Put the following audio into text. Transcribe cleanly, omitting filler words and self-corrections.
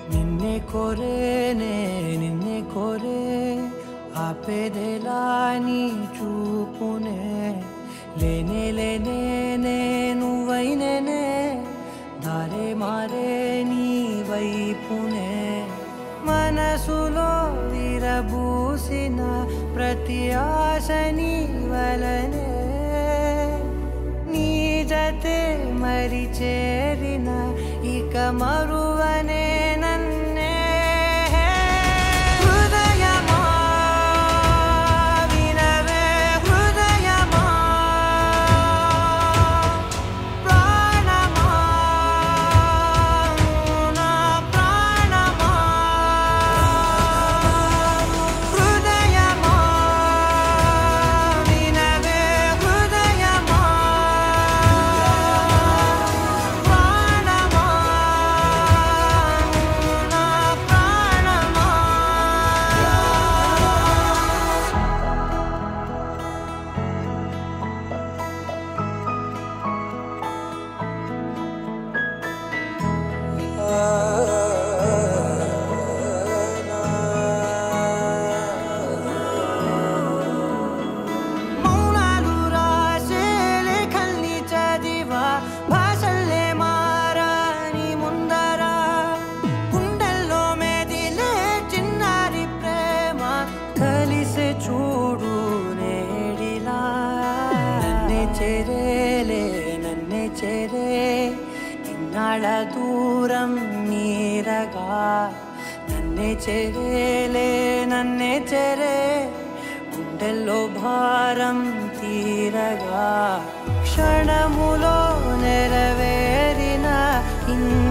నిన్నే కోరేనే నిన్నే కోరే ఆపేదెలా నీ చూపునే లేనే లేనే నువ్వైనేనే దారే మారే నీ వైపునే మనసులో విరబూసిన ప్రతి ఆశ నీ వలనే నీ జతే మరి చేరిన ఇక మరువనే నన్నే హృదయమా వినవే హృదయమా ప్రాణమా నా ప్రాణమా హృదయమా వినవే హృదయమా ప్రాణమా నా ప్రాణమా మౌనాలు రాసే లేఖల్ని చదివా భాషల్లే మారాని ముందర గుండెల్లో మెదిలే చిన్నారి ప్రేమ కలిసే చూడు నేడిలా నన్నే చేరేలే నన్నే చేరే ఇన్నాళ్ళ దూరం నీరగా నన్నే చేరేలే నన్నే చేరే గుండెల్లో భారం తీరగా క్షణములో నెరవేరిన